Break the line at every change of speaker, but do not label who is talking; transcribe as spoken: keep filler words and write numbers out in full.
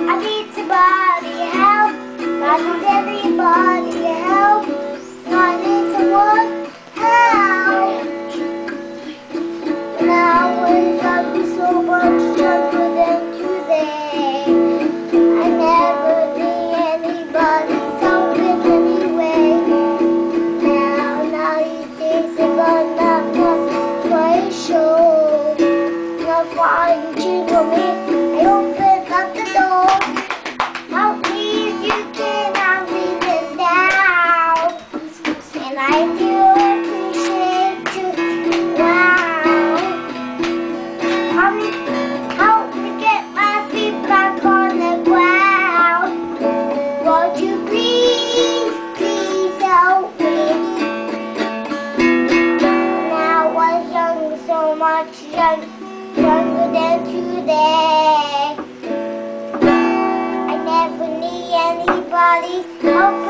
I need somebody help. I need anybody help. I need someone help. Now when I'll be so much younger than today, I never need anybody's help in any way. Now, now these days are gone, not just my show. Now flying to me, I open up the door. Help me if you can, I'm leaving now. And I do appreciate you. Wow. Help me, help me get my feet back on the ground. Won't you please, please help me? Now I was young, so much young, younger than today. I never need anybody help.